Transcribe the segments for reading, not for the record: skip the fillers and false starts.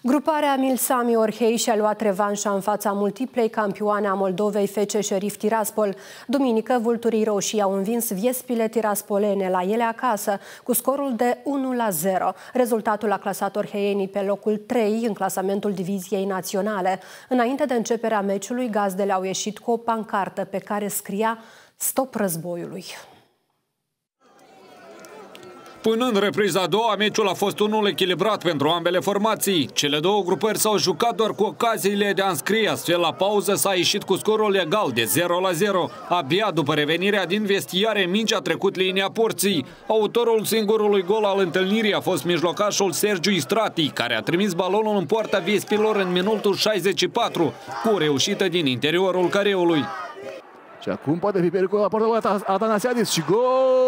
Gruparea Milsami Orhei și-a luat revanșa în fața multiplei campioane a Moldovei FC Șerif Tiraspol. Duminică, vulturii roșii au învins Viespile tiraspolene la ele acasă cu scorul de 1-0. Rezultatul a clasat orheienii pe locul 3 în clasamentul diviziei naționale. Înainte de începerea meciului, gazdele au ieșit cu o pancartă pe care scria "Stop războiului". Până în repriza a doua, meciul a fost unul echilibrat pentru ambele formații. Cele două grupări s-au jucat doar cu ocaziile de a înscrie, astfel la pauză s-a ieșit cu scorul legal de 0-0. Abia după revenirea din vestiare, mingea a trecut linia porții. Autorul singurului gol al întâlnirii a fost mijlocașul Sergiu Istrati, care a trimis balonul în poarta Viespilor în minutul 64, cu o reușită din interiorul careului. Și acum poate fi pericol la portul Atanasiadis și gol!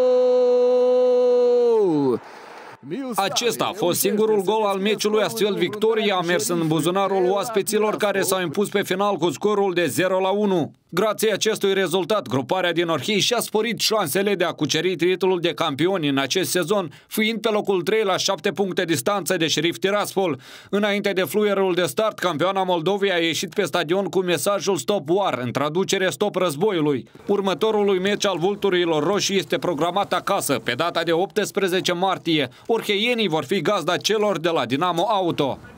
Acesta a fost singurul gol al meciului, astfel victoria a mers în buzunarul oaspeților, care s-au impus pe final cu scorul de 0-1. Grație acestui rezultat, gruparea din Orhei și-a sporit șansele de a cuceri titlul de campioni în acest sezon, fiind pe locul 3 la 7 puncte distanță de Șerif Tiraspol. Înainte de fluierul de start, campioana Moldovei a ieșit pe stadion cu mesajul Stop War, în traducere Stop războiului. Următorul meci al vulturilor roșii este programat acasă, pe data de 18 martie. Orheienii vor fi gazda celor de la Dinamo Auto.